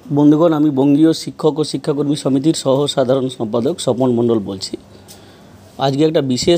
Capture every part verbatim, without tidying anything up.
বন্ধুগণ, আমি বঙ্গীয় শিক্ষক ও শিক্ষাকর্মী সমিতির সহ সাধারণ সম্পাদক স্বপন মণ্ডল বলছি। আজকে একটা বিশেষ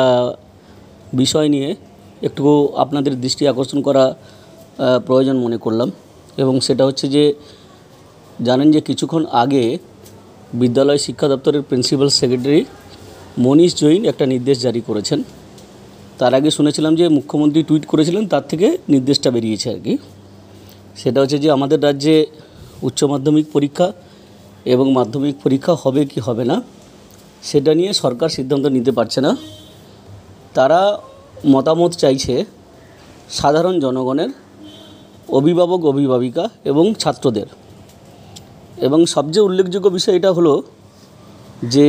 বিষয় নিয়ে একটু আপনাদের দৃষ্টি আকর্ষণ করা প্রয়োজন মনে করলাম, এবং সেটা হচ্ছে যে জানেন যে কিছুক্ষণ আগে বিদ্যালয় শিক্ষা দপ্তরের প্রিন্সিপাল সেক্রেটারি মনীশ জৈন একটা নির্দেশ জারি করেছেন। তার আগে শুনেছিলাম যে মুখ্যমন্ত্রী টুইট করেছিলেন, তার থেকে নির্দেশটা বেরিয়েছে আর কি। সেটা হচ্ছে যে আমাদের রাজ্যে উচ্চ মাধ্যমিক পরীক্ষা এবং মাধ্যমিক পরীক্ষা হবে কি হবে না সেটা নিয়ে সরকার সিদ্ধান্ত নিতে পারছে না। তারা মতামত চাইছে সাধারণ জনগণের, অভিভাবক অভিভাবিকা এবং ছাত্রদের। এবং সবচেয়ে উল্লেখযোগ্য বিষয় এটা হলো যে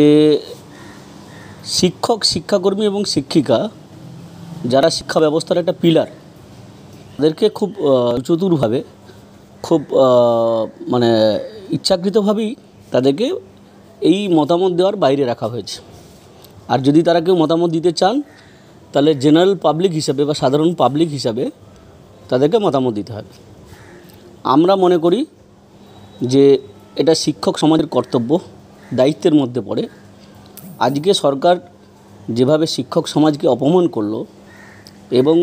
শিক্ষক, শিক্ষাকর্মী এবং শিক্ষিকা যারা শিক্ষা ব্যবস্থার একটা পিলার, তাদেরকে খুব চতুরভাবে, খুব মানে ইচ্ছাকৃতভাবেই তাদেরকে এই মতামত দেওয়ার বাইরে রাখা হয়েছে। আর যদি তারা কেউ মতামত দিতে চান তাহলে জেনারেল পাবলিক হিসাবে বা সাধারণ পাবলিক হিসাবে তাদেরকে মতামত দিতে হবে। আমরা মনে করি যে এটা শিক্ষক সমাজের কর্তব্য, দায়িত্বের মধ্যে পড়ে। আজকে সরকার যেভাবে শিক্ষক সমাজকে অপমান করলো এবং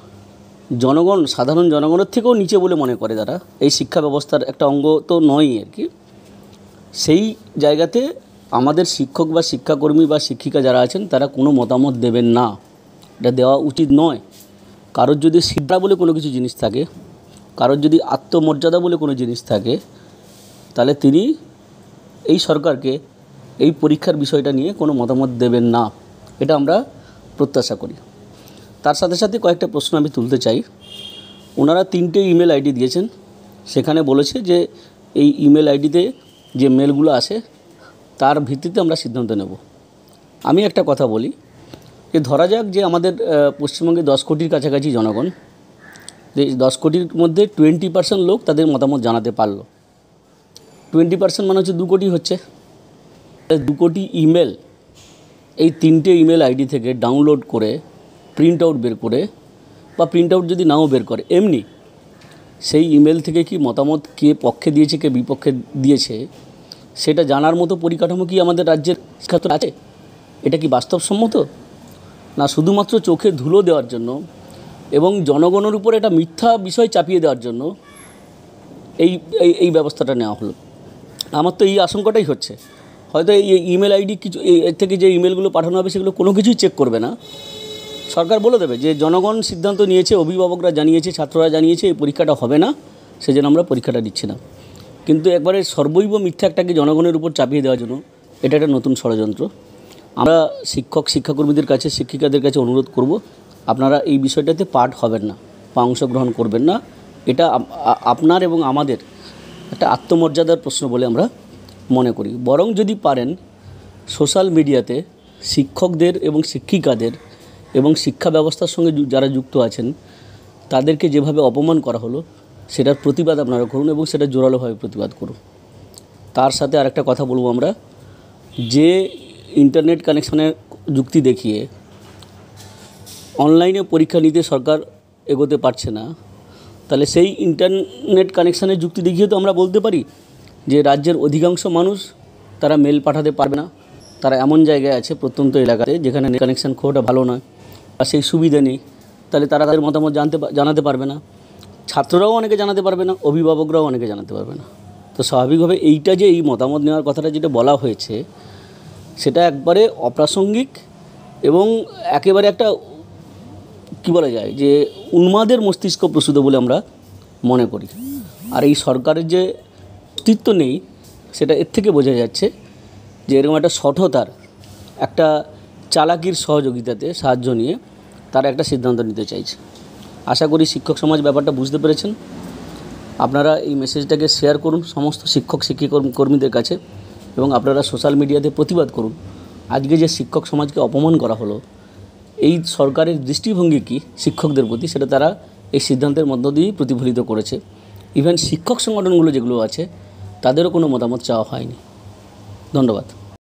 জনগণ, সাধারণ জনগণের থেকেও নিচে বলে মনে করে তারা, এই শিক্ষা ব্যবস্থার একটা অঙ্গ তো নয় আর কি, সেই জায়গাতে আমাদের শিক্ষক বা শিক্ষাকর্মী বা শিক্ষিকা যারা আছেন তারা কোনো মতামত দেবেন না। এটা দেওয়া উচিত নয়। কারোর যদি শিক্ষা বলে কোনো কিছু জিনিস থাকে, কারোর যদি আত্মমর্যাদা বলে কোনো জিনিস থাকে, তাহলে তিনি এই সরকারকে এই পরীক্ষার বিষয়টা নিয়ে কোনো মতামত দেবেন না, এটা আমরা প্রত্যাশা করি। তার সাথে সাথে কয়েকটা প্রশ্ন আমি তুলতে চাই। ওনারা তিনটে ইমেল আইডি দিয়েছেন, সেখানে বলেছে যে এই ইমেল আইডিতে যে মেলগুলো আসে তার ভিত্তিতে আমরা সিদ্ধান্ত নেব। আমি একটা কথা বলি, যে ধরা যাক যে আমাদের পশ্চিমবঙ্গে দশ কোটির কাছাকাছি জনগণ, যে দশ কোটির মধ্যে টোয়েন্টি পার্সেন্ট লোক তাদের মতামত জানাতে পারলো। টোয়েন্টি পার্সেন্ট মানে হচ্ছে দু কোটি হচ্ছে। দু কোটি ইমেল এই তিনটে ইমেল আইডি থেকে ডাউনলোড করে প্রিন্ট আউট বের করে, বা প্রিন্ট আউট যদি নাও বের করে, এমনি সেই ইমেল থেকে কি মতামত কে পক্ষে দিয়েছে কে বিপক্ষে দিয়েছে সেটা জানার মতো পরিকাঠামো কি আমাদের রাজ্যের শিক্ষার্থীরা আছে? এটা কি বাস্তবসম্মত? না শুধুমাত্র চোখে ধুলো দেওয়ার জন্য এবং জনগণের উপর একটা মিথ্যা বিষয় চাপিয়ে দেওয়ার জন্য এই এই ব্যবস্থাটা নেওয়া হলো? আমার তো এই আশঙ্কাটাই হচ্ছে। হয়তো এই ইমেল আইডি কিছু এর থেকে যে ইমেলগুলো পাঠানো হবে সেগুলো কোনো কিছুই চেক করবে না। সরকার বলে দেবে যে জনগণ সিদ্ধান্ত নিয়েছে, অভিভাবকরা জানিয়েছে, ছাত্ররা জানিয়েছে এই পরীক্ষাটা হবে না, সেজন্য আমরা পরীক্ষাটা দিচ্ছি না। কিন্তু একবারে সর্বৈব মিথ্যা একটাকে জনগণের উপর চাপিয়ে দেওয়ার জন্য এটা একটা নতুন ষড়যন্ত্র। আমরা শিক্ষক শিক্ষাকর্মীদের কাছে, শিক্ষিকাদের কাছে অনুরোধ করব, আপনারা এই বিষয়টাতে পার্ট হবেন না বা অংশগ্রহণ করবেন না। এটা আপনার এবং আমাদের একটা আত্মমর্যাদার প্রশ্ন বলে আমরা মনে করি। বরং যদি পারেন সোশ্যাল মিডিয়াতে শিক্ষকদের এবং শিক্ষিকাদের এবং শিক্ষা ব্যবস্থার সঙ্গে যারা যুক্ত আছেন তাদেরকে যেভাবে অপমান করা হলো সেটার প্রতিবাদ আপনারা করুন এবং সেটা জোরালোভাবে প্রতিবাদ করুন। তার সাথে আরেকটা কথা বলবো, আমরা যে ইন্টারনেট কানেকশনের যুক্তি দেখিয়ে অনলাইনে পরীক্ষা নিতে সরকার এগোতে পারছে না, তাহলে সেই ইন্টারনেট কানেকশানের যুক্তি দেখিয়ে তো আমরা বলতে পারি যে রাজ্যের অধিকাংশ মানুষ তারা মেল পাঠাতে পারবে না, তারা এমন জায়গায় আছে প্রত্যন্ত এলাকাতে যেখানে নেট কানেকশান খুব একটা ভালো নয় বা সেই সুবিধা নেই, তাহলে তারা তাদের মতামত জানতে জানাতে পারবে না। ছাত্ররাও অনেকে জানাতে পারবে না, অভিভাবকরাও অনেকে জানাতে পারবে না। তো স্বাভাবিকভাবে এইটা যে এই মতামত নেওয়ার কথাটা যেটা বলা হয়েছে সেটা একবারে অপ্রাসঙ্গিক এবং একেবারে একটা কী বলা যায় যে উন্মাদের মস্তিষ্ক প্রসূত বলে আমরা মনে করি। আর এই সরকারের যে অস্তিত্ব নেই সেটা এর থেকে বোঝা যাচ্ছে যে এরকম একটা সঠতার, একটা চালাকির সহযোগিতাতে সাহায্য নিয়ে তারা একটা সিদ্ধান্ত নিতে চাইছে। আশা করি শিক্ষক সমাজ ব্যাপারটা বুঝতে পেরেছেন। আপনারা এই মেসেজটাকে শেয়ার করুন সমস্ত শিক্ষক শিক্ষাকর্মীদের কাছে এবং আপনারা সোশ্যাল মিডিয়াতে প্রতিবাদ করুন। আজকে যে শিক্ষক সমাজকে অপমান করা হলো, এই সরকারের দৃষ্টিভঙ্গি কী শিক্ষকদের প্রতি সেটা তারা এই সিদ্ধান্তের মধ্য দিয়েই প্রতিফলিত করেছে। ইভেন শিক্ষক সংগঠনগুলো যেগুলো আছে তাদেরও কোনো মতামত চাওয়া হয়নি। ধন্যবাদ।